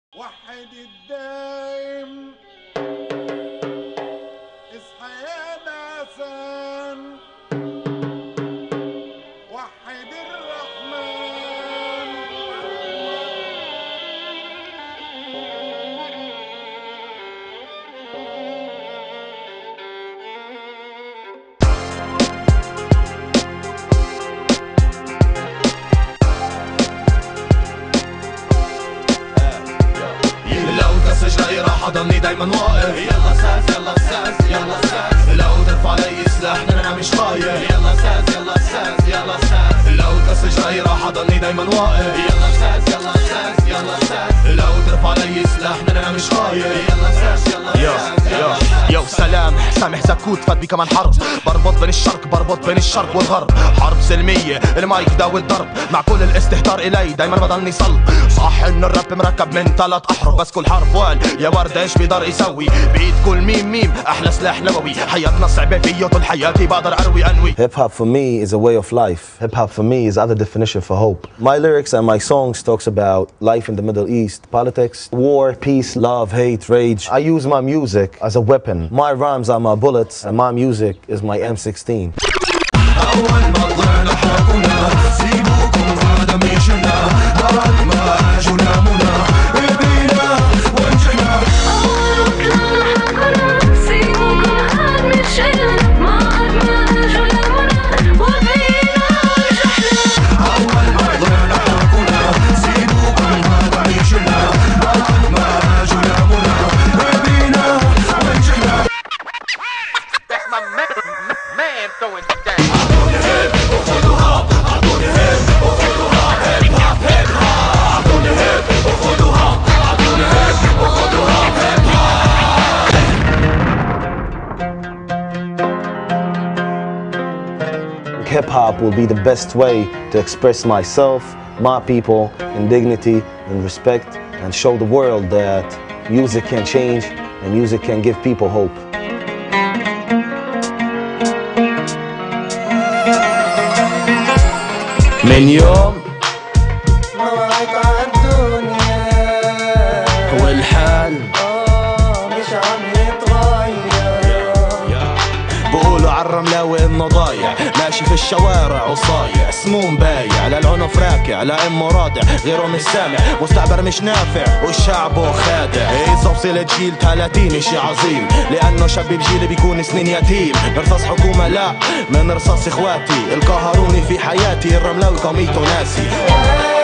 وحد الدايم اصحى يا ناسان وحد الرحمن. جاي راح اضلني دايما واقف. يلا ساس يلا ساس يلا ساس، لو ترفع علي سلاح انا مش خايف. يلا ساس يلا ساس يلا ساس، لو تسج جاي راح اضلني دايما واقف. يلا ساس يلا ساس يلا ساس، لو ترفع علي سلاح انا مش خايف. يلا ساس يلا ساس يو سلام سامح زكوت فات بي كمان حرب. بربط بين الشرق والغرب، حرب سلمية المايك داوي الضرب مع كل الاستهتار الي دايما بضلني صلب. صح انه الراب مركب من 3 احرف، بس كل حرف وال يا ورد ايش بيقدر يسوي. بعيد كل ميم احلى سلاح نووي. حياتنا صعبة فيه طول حياتي بقدر اروي انوي. Hip hop for me is a way of life. Hip hop for me is other definition for hope. My lyrics and my songs talks about life in the Middle East, politics, war, peace, love, hate, rage. I use my music as a weapon. My rhymes are my bullets and my music is my M16. أول ما طلعنا حركنا سيبوكم هذا ميشنا، بعد ما أجوا نامونا بينا ونجحنا. أول ما طلعنا حركنا سيبوكم هذا ميشنا، بعد ما أجوا نامونا وبينا ونجحنا. أول ما طلعنا حركنا سيبوكم هذا ميشنا، بعد ما أجوا نامونا بينا ونجحنا. That's my man throwing it down. Hip hop will be the best way to express myself, my people, in dignity and respect, and show the world that music can change and music can give people hope. من يوم ما وعيت عالدنيا والحال مش عم يتغير. بقولوا عالرملاوي انه ضايع، ماشي في الشوارع وصايع، سموم بايع للعنف راكع، لامه رادع غيره مش سامع، مستعبر مش نافع وشعبه خادع. اذا وصلت جيل 30 اشي عظيم، لانه شاب بجيلي بيكون سنين يتيم. رصاص حكومة لا من رصاص اخواتي، القهروني في حياتي الرملاوي قميته ناسي.